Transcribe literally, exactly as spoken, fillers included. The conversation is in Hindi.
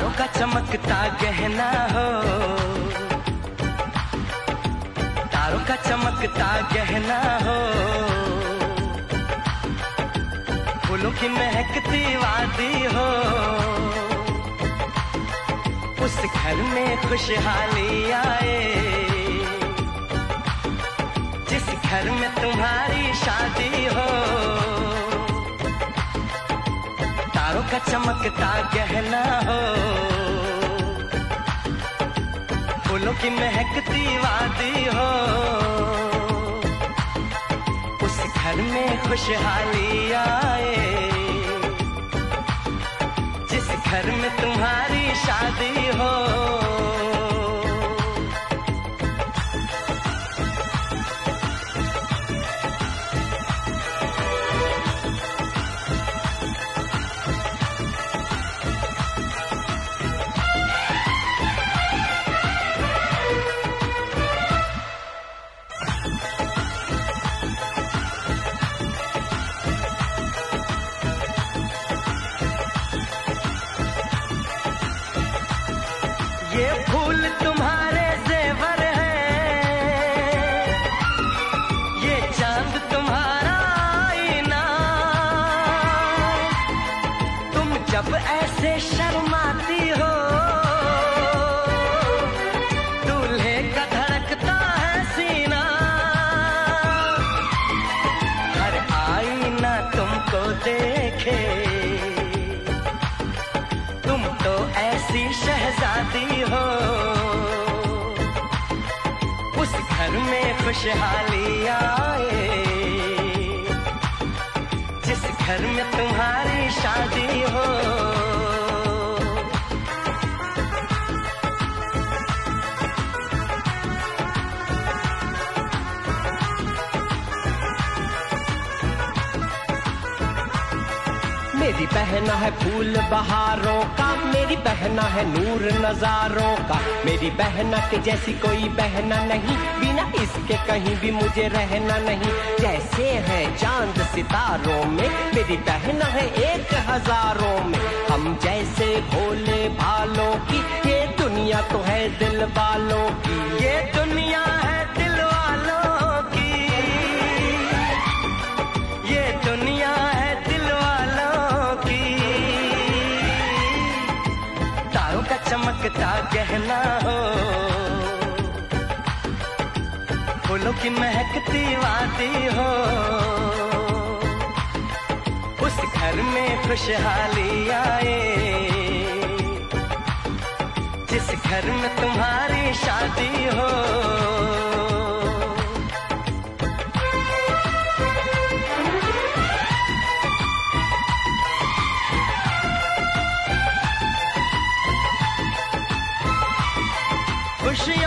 तारों का चमकता गहना हो, तारों का चमकता गहना हो, फूलों की महकती वादी हो, उस घर में खुशहाली आए, जिस घर में तुम्हारी शादी हो। तारों का चमकता गहना हो, फूलों की महकती वादी हो, उस घर में खुशहाली आए, जिस घर में तुम्हारी शादी हो। ये फूल तुम्हारे जेवर हैं, ये चांद तुम्हारा आईना, तुम जब ऐसे शर्माती हो, दूल्हे का धड़कता है सीना, हर आईना तुमको देखे, तुम तो ऐसी शहजादी हो, उस घर में खुशहाली आए, जिस घर में तुम्हारी शादी हो। मेरी बहना है फूल बहारों का, मेरी बहना है नूर नजारों का, मेरी बहना के जैसी कोई बहना नहीं, बिना इसके कहीं भी मुझे रहना नहीं। जैसे है चांद सितारों में, मेरी बहना है एक हजारों में, हम जैसे भोले भालों की, ये दुनिया तो है दिल वालों की, ये दुनिया है दिल वालों की, ये दुनिया है दिल वालों की। तारों का चमकता गहना हो, फूलों की महकती वादी हो, उस घर में खुशहाली आए, जिस घर में तुम्हारी शादी हो। खुशियाँ